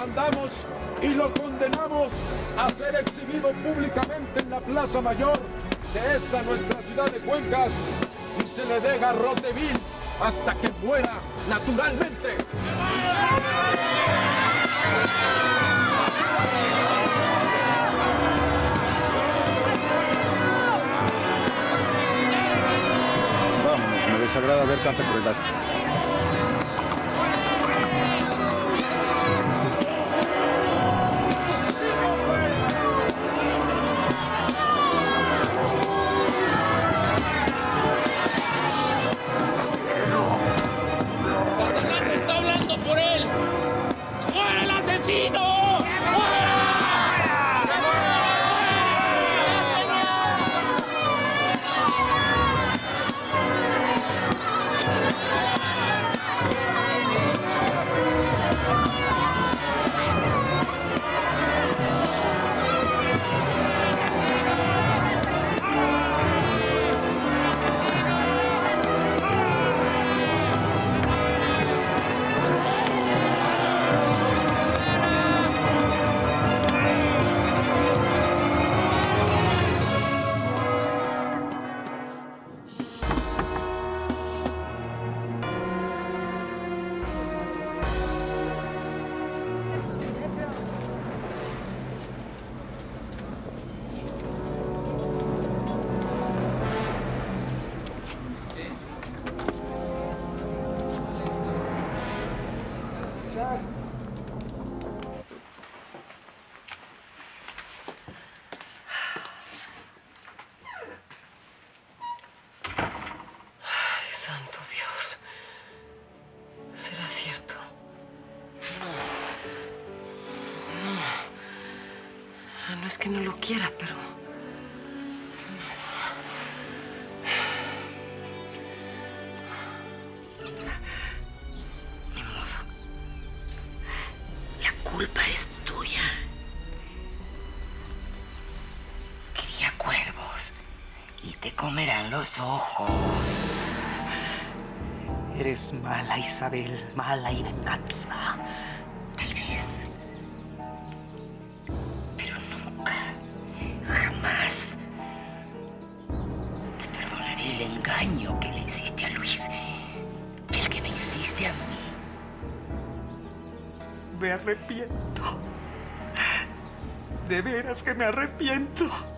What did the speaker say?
demandamos y lo condenamos a ser exhibido públicamente en la Plaza Mayor de esta nuestra ciudad de Cuencas y se le dé garrote vil hasta que muera naturalmente. Vámonos, me desagrada ver tanta crueldad. Santo Dios. ¿Será cierto? No. No es que no lo quiera, pero... Ni modo. La culpa es tuya. Cría cuervos y te comerán los ojos. Eres mala, Isabel, mala y vengativa. Tal vez. Pero nunca, jamás te perdonaré el engaño que le hiciste a Luis y el que me hiciste a mí. Me arrepiento. De veras que me arrepiento.